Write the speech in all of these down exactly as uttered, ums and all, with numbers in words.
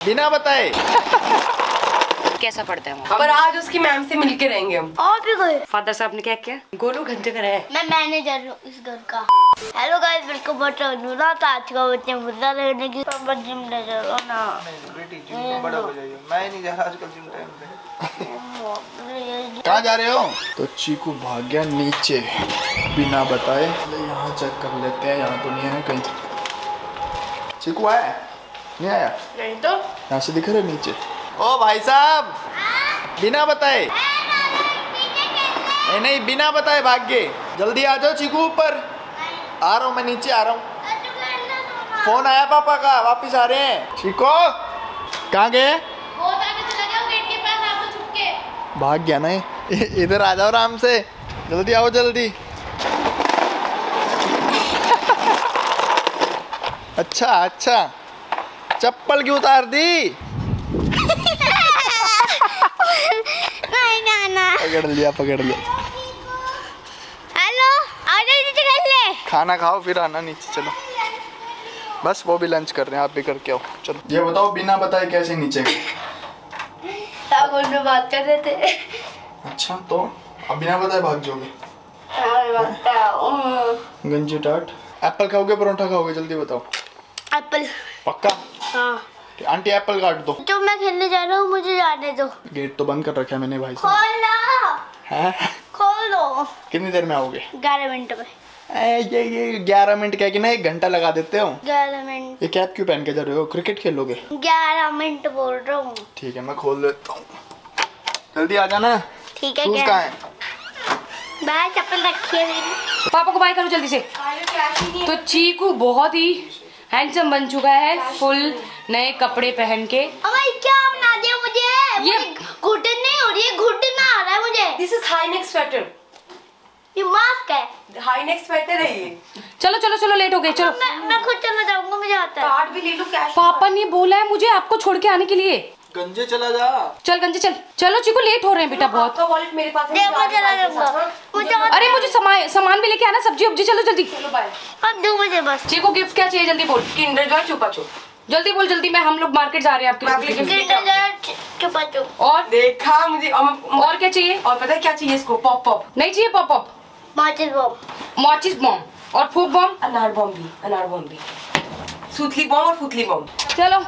बिना बताए। कैसा पढ़ता है वो? पर आज उसकी मैम से मिलके रहेंगे हम। और भी कोई? फादर साहब ने क्या किया? गोलू घंटे कराया। मैं मैनेजर हूँ इस घर का। Hello guys, welcome back to Anura. तो आज का बच्चे मुद्दा रहने की जिम ले चलो ना। बेटी जिम बड़ा हो जाइए। मैं नहीं जा रहा आजकल जिम टाइम पे। कहाँ जा रहे हो? तो चीकू भाग गया नीचे बिना बताए। यहाँ चेक कर लेते हैं, यहाँ तो नहीं है कहीं। चीकू आया? नहीं आया? नहीं तो यहाँ से दिख रहे नीचे। ओ भाई साहब, बिना बताए। नहीं नहीं, बिना बताए भाग गए। जल्दी आ जाओ चीकू ऊपर। आ रहा हूँ मैं, नीचे आ रहा हूँ। फोन आया पापा का, वापिस आ रहे हैं। चीकू कहाँ गए? भाग गया ना, इधर आ जाओ आराम से। जल्दी आओ जल्दी। अच्छा अच्छा, चप्पल क्यों उतार दी? नहीं ना ना। पकड़ लिया पकड़ लिया। हेलो, आ जाओ नीचे कर ले। खाना खाओ फिर आना नीचे। चलो बस, वो भी लंच कर रहे हैं, आप भी करके आओ। चलो ये बताओ, बिना बताए कैसे नीचे गए? फोन में बात कर रहे थे। अच्छा, तो अब बिना बताए भाग जाओगे? गंजी टाट। एप्पल खाओगे परोठा खाओगे? जल्दी बताओ। एप्पल। पक्का? हाँ। आंटी एप्पल काट दो। जो मैं खेलने जा रहा हूँ, मुझे जाने दो। गेट तो बंद कर रखा है मैंने भाई साहब। खोल लो। हैं? खोल दो। कितनी देर में आओगे? ग्यारह मिनट में। ए, ये ये ग्यारह मिनट क्या कि ना, एक घंटा लगा देते हो। ग्यारह मिनट। ये कैप क्यों पहन के जा रहे हो? क्रिकेट खेलोगे? ग्यारह मिनट बोल रहा हूँ। ठीक है, मैं खोल देता हूँ। जल्दी आ जाना। ठीक है। शूज कहाँ है? बाय, चप्पल रखी है मेरी। पापा को बाय करो जल्दी से। तो चीकू बहुत ही हैंडसम बन चुका है, फुल नए कपड़े पहन के। अम्मा क्या बना दिया मुझे? ये घुटन नहीं हो रही है, घुटन आ रहा है मुझे। This is high neck sweater. ये मास्क है। हाई नेक स्वेटर है ये। चलो चलो चलो, लेट हो गए। चलो मैं मैं खुद चला जाऊंगा, मुझे आता है। कार्ड भी ले लो, कैश। पापा ने बोला है मुझे आपको छोड़ के आने के लिए। गंजे चला जा। चल गंजे चल। चलो चीकू, लेट हो रहे हैं बेटा बहुत। आपका वॉलेट मेरे पास है। देखो चला जाऊंगा मुझे। अरे मुझे सामान सामान भी लेके आना, सब्जी उब्जी। चलो जल्दी। चलो बाय। अब दो मुझे बस। चीकू गिफ्ट क्या चाहिए? जल्दी बोल। किंडर जॉय चुपा चुप। जल्दी बोल जल्दी। मैं हम लोग मार्केट जा रहे हैं आपके लिए गिफ्ट। किंडर जॉय चुपा चुप। और देखा मुझे। और क्या चाहिए? और पता है क्या चाहिए इसको? Pop pop. नहीं चाहिए पॉप पॉप। माचिस बम। माचिस बम और फूक बम। अनार बम भी, अनार बम भी, सूतली बम और फुतली बम। चलो,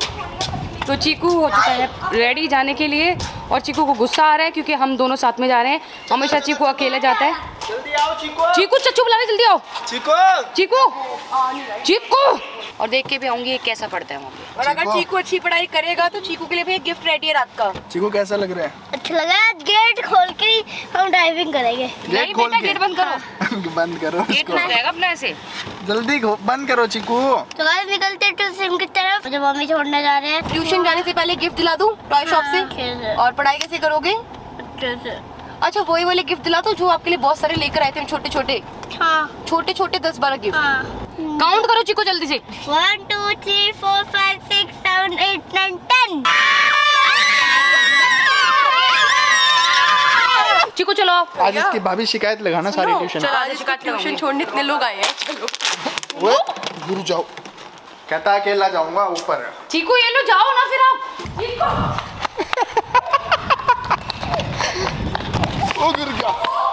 तो चीकू हो चुका है रेडी जाने के लिए। और चीकू को गुस्सा आ रहा है क्योंकि हम दोनों साथ में जा रहे हैं। हमेशा चीकू अकेले जाता है। जल्दी आओ चीकू। चीकू चच्चू बुला रहे, जल्दी आओ। चीकू चीकू चीकू। और देख के भी आऊंगी कैसा पढ़ता है वहाँ पे। और अगर चीकू अच्छी पढ़ाई करेगा तो चीकू के लिए भी एक गिफ्ट रेडी है रात का। चीकू कैसा लग रहा है? अच्छा लगा। गेट खोल के हम ड्राइविंग करेंगे। नहीं बेटा, गेट बंद करो। बंद करो गेट उसको। लग जाएगा अपना ऐसे। जल्दी बंद करो चीकू। तो गाइस निकलते ट्यूशन की तरफ। मुझे मम्मी छोड़ने जा रहे हैं। ट्यूशन जाने से पहले गिफ्ट दिला दूं टॉय शॉप से? से। और पढ़ाई कैसे करोगे? अच्छे से। अच्छा, वही वाले गिफ्ट दिला दो जो आपके लिए बहुत सारे लेकर आए थे, छोटे छोटे हाँ छोटे छोटे दस बारह गिफ्ट। हाँ। काउंट करो चीकू जल्दी से। One two three four five six seven eight nine ten. Chiku चलो। आज इसकी भाभी शिकायत लगाना सारी ट्यूशन। चलो आज इसका ट्यूशन छोड़ने इतने लोग आए हैं। चलो वो दूर जाओ, कहता अकेला जाऊंगा ऊपर। चीकू ये लो, जाओ ना फिर आप। ओ गिर गया।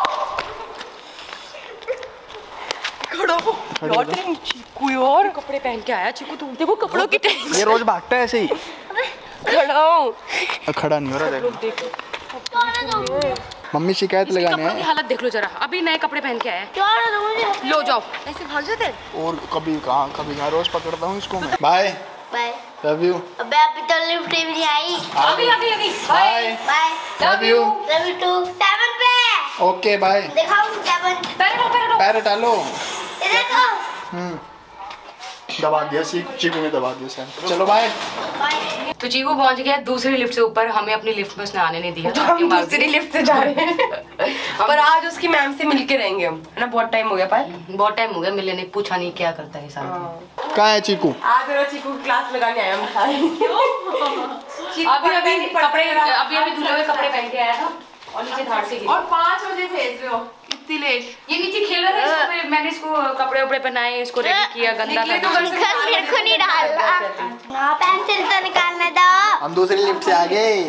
खड़ो हो। यार चीकू यार कपड़े पहन के आया चीकू। तुम देखो कपड़ों की ये रोज भागता है ऐसे ही। खड़ा हो। खड़ा नहीं हो रहा। देखो मम्मी शिकायत लगाने कपड़ों की हैं। हालत देख लो जरा। अभी नए कपड़े पहन के आया है। लो जाओ। ऐसे भाग जाते हैं। और कभी कहाँ कभी कहाँ रोज पकड़ता हूँ इसको मैं। Bye bye. Love you. अबे अभी तो लिफ्ट भी नहीं आई। अभी अभी अभी। Bye bye. Love you. Love you too. Seven पे। Okay bye. दिखाऊं सेवन। पैर लो पैर लो। पैर डालो। ये देखो। हम्म दबा दिया, चीकू ने दबा दिया सर। चलो बाय। बाय। तो चीकू पहुंच गया दूसरी लिफ्ट से ऊपर। हमें अपनी लिफ्ट में उसने आने नहीं दिया। तो हम दूसरी लिफ्ट से जा रहे हैं। पर आज उसकी मैम से मिलके रहेंगे हम, है ना? बहुत टाइम हो गया पायल। बहुत टाइम हो गया मिलने नहीं, पूछा नहीं क्या करता है सारा। कहाँ है चीकू? आज मेरा चीकू क्लास लगाने आया हम सारे। अभी अभी कपड़े अभी अभी धुले हुए कपड़े पहन के आया था और नीचे धाड़ से गिरा। और पाँच बजे भेज रहे हो, इतनी लेट। ये नीचे खेल रहा था, इसको फिर मैंने इसको कपड़े उपड़े पहनाए, इसको रेडी किया। गंदा था। मेरे को नहीं डालना। हाँ पेंसिल तो निकालना हम दूसरी लिफ्ट से आ गए।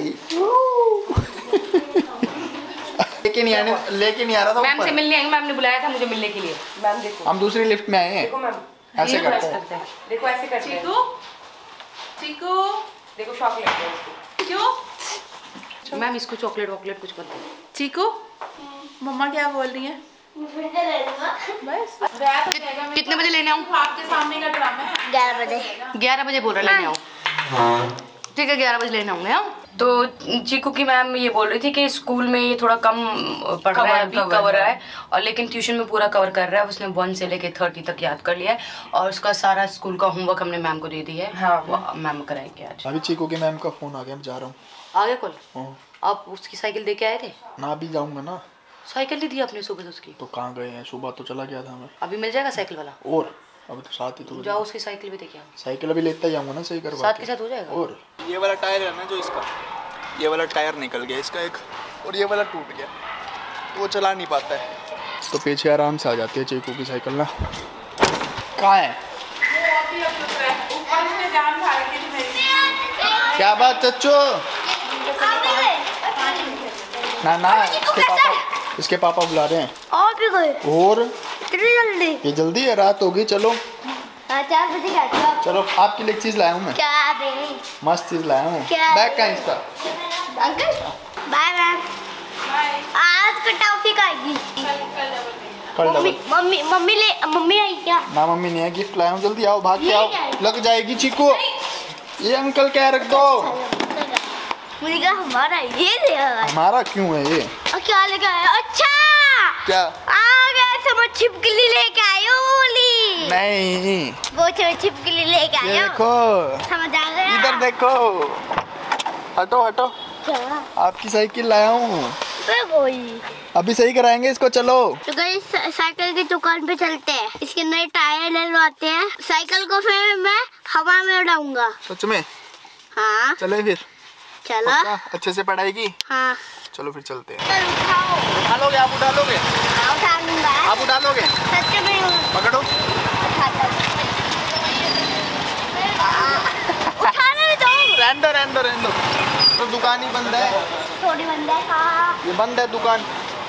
लेके नहीं आने लेके नहीं आ रहा था मैम से मिलने आई, मैम ने बुलाया था मुझे मिलने के लिए। मैम देखो हम दूसरी लिफ्ट में आए हैं। देखो मैम ऐसे देखो करते ऐसे हैं। करते हैं, देखो ऐसे करते हैं। चीकू चीकू देखो चॉकलेट है इसको। क्यों मैम इसको चॉकलेट वॉकलेट कुछ करते हैं। चीकू मम्मा क्या बोल रही है? बस रात हो जाएगा। मैं कितने बजे लेने आऊँ? आपके सामने का ड्रामा है। ग्यारह बजे। ग्यारह बजे बोल रहा लेने आओ। ठीक है ग्यारह बजे लेने आऊंगे। हाँ तो चीकू की मैम ये बोल रही थी कि स्कूल में ये थोड़ा कम पढ़ रहा है, अभी कवर रहा है, और लेकिन ट्यूशन में पूरा कवर कर रहा है। उसने वन से लेके थर्टी तक याद कर लिया है और उसका सारा स्कूल का होमवर्क हमने मैम को दे दिया है। हाँ। वो मैम कराएंगे आज। अभी चीकू के मैम का फोन आ गया, मैं जा रहा हूँ। आ गया कल? हाँ। आप उसकी साइकिल दे के आए थे? ना भी जाऊंगा ना। साइकिल नहीं दी आपने सुबह से उसकी? तो कहाँ गए हैं, सुबह तो चला गया था मैं। अभी मिल जाएगा साइकिल वाला? और अभी तो साथ ही तो जाओ उसकी साइकिल भी देखे आओ। साइकिल अभी लेता जाऊंगा ना, सही करवा साथ के साथ हो जाएगा। और ये वाला टायर है ना जो इसका, ये वाला टायर निकल गया इसका एक, और ये वाला टूट गया तो वो चला नहीं पाता है। तो पीछे आराम से आ जाती है चीकू की साइकिल ना। कहाँ है? ऊपर से जान खा रखी थी मेरी। क्या बात चच्चो? ना ना इसके पापा इसके पापा बुला रहे हैं। और भी गए और इतनी जल्दी? ये जल्दी है, रात होगी। चलो हाँ, चार बजे का क्या? चलो आपके लिए एक चीज लाया हूँ मैं, क्या दे? मस्त चीज लाया हूँ। क्या? बैग का इसका। Uncle bye ma'am. आज का टॉफी खाएगी। कल मम्मी डबल। मम्मी मम्मी ले मम्मी आई क्या? ना मम्मी नहीं है, गिफ्ट लाया हूँ। जल्दी आओ, भाग के ये आओ, क्या है? लग जाएगी चीकू। ये अंकल क्या रख दो। मुझे कहा हमारा ये ले आया। हमारा क्यों है ये? और क्या लेके आया? अच्छा क्या? आ गया, समझ छिपकली लेके आयो बोली। नहीं, वो समझ छिपकली लेके ये आयो। देखो, समझ आ गया? इधर देखो। हटो हटो, क्या? आपकी साइकिल लाया हूँ। वे वही। अभी सही कराएंगे इसको, चलो। तो गाइस साइकिल की दुकान पे चलते हैं, इसके नए टायर डलवाते हैं। साइकिल को फिर मैं हवा में उड़ाऊंगा। सच में? हाँ चले फिर। चलो। पक्का? अच्छे से पढ़ाई की? हाँ चलो फिर चलते हैं। चल उठाओ। उठा लोगे आप? उठा लोगे हाँ, उठा लूंगा। आप? उठा लोगे? सच में पकड़ो। उठाता हूँ। उठाने दो। रहने दो रहने दो रहने दो। तो दुकान ही बंद है। थोड़ी बंद है। हाँ ये बंद है दुकान।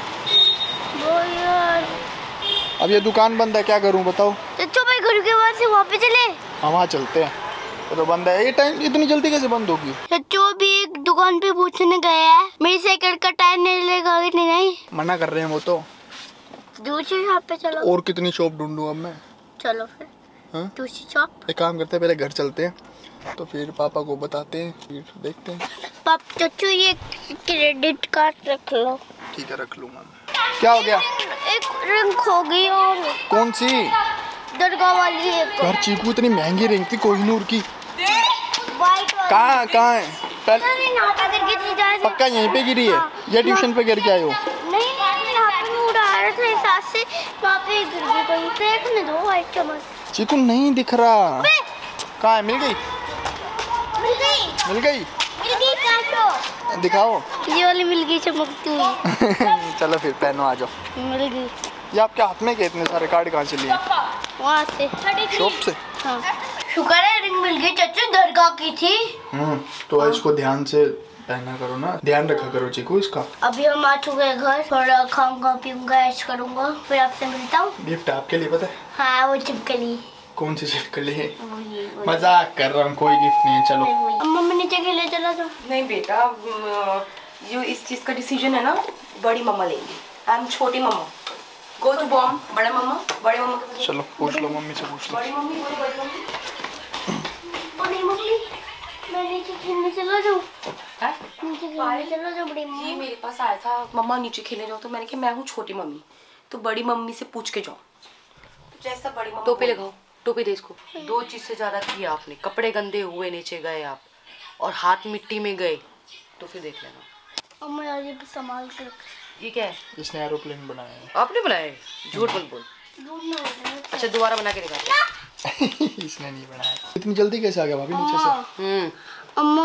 वो यार, अब ये दुकान बंद है, क्या करूं बताओ? चच्चू भाई घर के बाद से वहाँ पे चले। हम वहाँ चलते हैं। ये तो बंद है। ये टाइम इतनी जल्दी कैसे बंद होगी? चच्चू भी एक दुकान पे पूछने गया है, मेरी साइकिल का टायर नहीं लेगा। नहीं नहीं मना कर रहे हैं वो तो। दूसरी शॉप पे चलो। और कितनी शॉप ढूंढूं अब मैं? चलो फिर हाँ? दूसरी शॉप। एक काम करते हैं, पहले घर चलते हैं, तो फिर पापा को बताते हैं, फिर देखते हैं। पाप चच्चू ये क्रेडिट कार्ड रख लो। ठीक है, रख लूंगा। क्या हो गया? एक रिंग खो गई। और कौन सी? दरगाह वाली एक यार चीकू इतनी महंगी रिंग थी कोहिनूर की। वाइट वाली। कहाँ कहाँ है? पहले नहीं नाटा करके थी जहाँ से- पक्का यहीं पे गिरी है या ट्यूशन पे गिर के आए हो? नहीं नहीं यहाँ पे मैं उड़ा रहा था इस हाथ से, वहाँ पे गिर गई कहीं। देखने दो वाइट चमक। चीकू नहीं दिख रहा। कहाँ है? मिल गई? मिल गई मिल गई? मिल गई काटो। दिखाओ। ये वाली मिल गई चमकती हुई। चलो फिर पहनो, आ जाओ। मिल गई। ये आपके हाथ में क्या इतने सारे कार्ड कहाँ से लिए? वहाँ से शॉप से? हाँ शुक्र है रिंग मिल गई। चच्चू दरगाह की थी। हम्म तो इसको ध्यान से पहना करो ना, ध्यान रखा करो चीकू इसका। अभी हम आ चुके हैं घर, थोड़ा खाऊंगा पीऊंगा ऐश करूंगा, फिर आपसे मिलता हूँ। गिफ्ट आपके लिए पता है? हाँ वो चिपकली। कौन सी चिपकली है? वही वही। मजाक कर रहा हूँ, कोई गिफ्ट नहीं है। चलो वही। अम्मा मैं नीचे खेले चला जाओ। नहीं बेटा, अम, जो इस चीज का डिसीजन है ना बड़ी मम्मा लेंगी। आई एम छोटी मम्मा। Go to Baum. बड़े मम्मा बड़े मम्मा के पास। चलो पूछ लो, मम्मी से पूछ लो। बड़ी मम्मी बोलो बड़ी मम्मी। ओ नहीं मम्मी, मैं नीचे खेलने चला जाऊँ। हैं? नीचे खेलने चला जाऊँ बड़ी ये मम्मी। मेरे पास आया था, मम्मा नीचे खेले जाओ, तो मैंने कहा मैं हूँ छोटी मम्मी, तो बड़ी मम्मी से पूछ के जाओ। जैसा बड़ी मम्मा टोपी बोले। लगाओ, टोपी दे इसको। दो चीज से ज्यादा किया आपने, कपड़े गंदे हुए नीचे गए आप, और हाथ मिट्टी में गए, तो फिर देख लेना। अम्मा यार ये संभाल कर रख। ये क्या है? इसने एरोप्लेन बनाया है। आपने बनाया है? झूठ मत बोल। ढूंढना होगा। अच्छा दोबारा बना के दिखाते। इसने नहीं बनाया। इतनी जल्दी कैसे आ गया भाभी नीचे से? हम्म अम्मा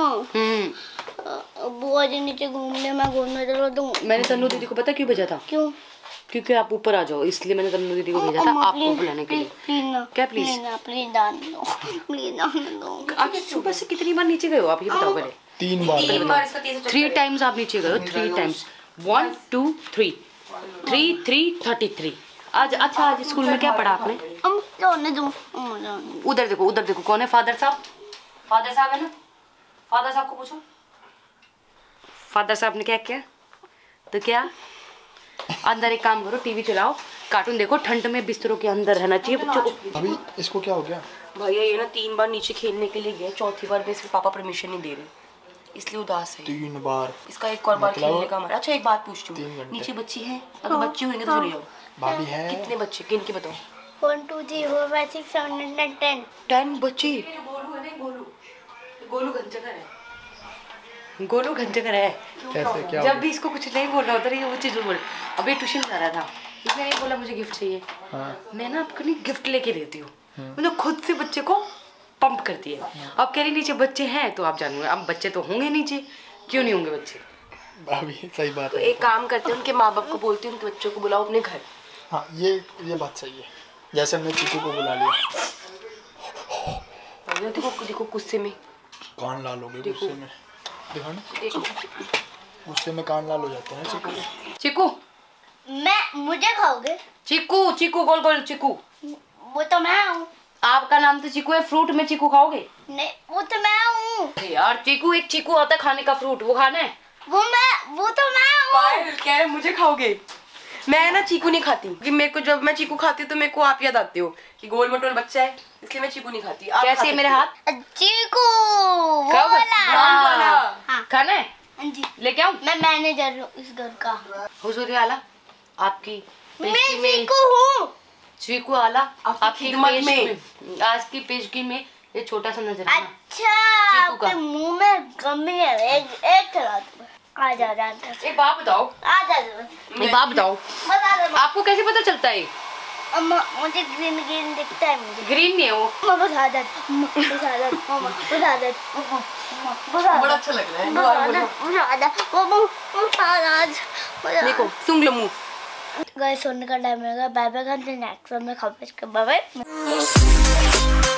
हम्म बुआ जी नीचे घूमने, मैं घूमने चला दूँ। मैंने तन्नू दीदी को पता क्यों भेजा था? क्यों? क्योंकि आप ऊपर आ जाओ, इसलिए मैंने तन्नू दीदी को भेजा था अम्मा, आपको please, बुलाने के लिए। please, please ना। क्या please? प्लीज ना, प्लीज दान दो, प्लीज दान दो। आप सुबह से कितनी बार नीचे गए हो आप, ये बताओ पहले। तीन बार तीन बार इसका तीसरा थ्री टाइम्स आप नीचे गए three times one two three three three thirty three आज अच्छा आज स्कूल में क्या पढ़ा आपने? हम सोने दो उधर देखो उधर देखो कौन है फादर साहब? फादर साहब है ना? फादर साहब को पूछो फादर साहब ने क्या किया? तो क्या अंदर एक काम करो टीवी चलाओ कार्टून देखो ठंड में बिस्तरों के अंदर रहना चाहिए बच्चों को। अभी इसको क्या हो गया? भैया ये ना तीन बार नीचे खेलने के लिए गए, चौथी बार में इसके पापा परमिशन नहीं दे रहे, इसलिए उदास है। तीन बार इसका एक और बार मतलब खेलने का हमारा। अच्छा एक बात पूछती तीन हूँ, घंटे। नीचे बच्चे हैं? अगर बच्चे होंगे तो चले जाओ। भाभी है कितने बच्चे किन के बताओ? One two three four five six seven eight nine ten ten बच्चे। गोलू है नहीं गोलू गोलू घंचकर है गोलू घंचकर है। कैसे क्या जब भी इसको कुछ नहीं बोलना होता ये वो चीज बोल। अभी ट्यूशन जा रहा था इसने नहीं बोला मुझे गिफ्ट चाहिए। हाँ। मैं ना आपको नहीं गिफ्ट लेके देती हूँ मतलब खुद से बच्चे को पंप करती है। अब कह रही नीचे बच्चे हैं तो आप जानोगे अब बच्चे तो होंगे नीचे क्यों नहीं होंगे बच्चे? भाभी सही बात तो है। एक काम करते हैं उनके माँ बाप को बोलते हैं उनके बच्चों को बुलाओ अपने घर। हाँ ये ये बात सही है जैसे हमने चीकू को बुला लिया। भैया देखो देखो गुस्से में कान लाल हो गए गुस्से में। देखो ना देखो गुस्से में कान लाल हो जाते हैं चीकू के। चीकू मैं मुझे खाओगे? चीकू चीकू गोल गोल चीकू वो तो मैं हूँ। आपका नाम तो चीकू है फ्रूट में चीकू खाओगे? नहीं वो तो मैं हूँ। यार चीकू एक चीकू आता है खाने का फ्रूट वो खाना है। वो मैं वो तो मैं हूँ। कह रहे मुझे खाओगे? मैं ना चीकू नहीं खाती कि मेरे को जब मैं चीकू खाती हूँ तो मेरे को आप याद आते हो कि गोल मटोल बच्चा है इसलिए मैं चीकू नहीं खाती। आप कैसे है मेरे हाथ? चीकू वो कब? वाला। हाँ। हाँ। खाना है हाँ जी लेके आओ। मैं मैनेजर हूँ इस घर का। हुजूर आला आपकी मैं पेशगी में चीकू हूँ। चीकू आला आपकी आपकी खिदमत पेश में। में आज की पेशगी में ये छोटा सा नजर आना। अच्छा चीकू का। आपके मुंह में गमी है एक एक खिला दो। आ जा जा एक बात बताओ आ जा एक बात बताओ बता दो। आपको कैसे पता चलता है? अम्मा मुझे ग्रीन ग्रीन दिखता है मुझे। ग्रीन नहीं है वो। अम्मा बता दे अम्मा बता दे अम्मा बता दे अम्मा बता बड़ा दे अच्छा लग रहा है। बता दे बता दे अम्मा बता दे। देखो सुन लो मुंह। गाइस सोने का टाइम हो गया। बाय बाय करते हैं नेक्स्ट में खबर के बाय बाय।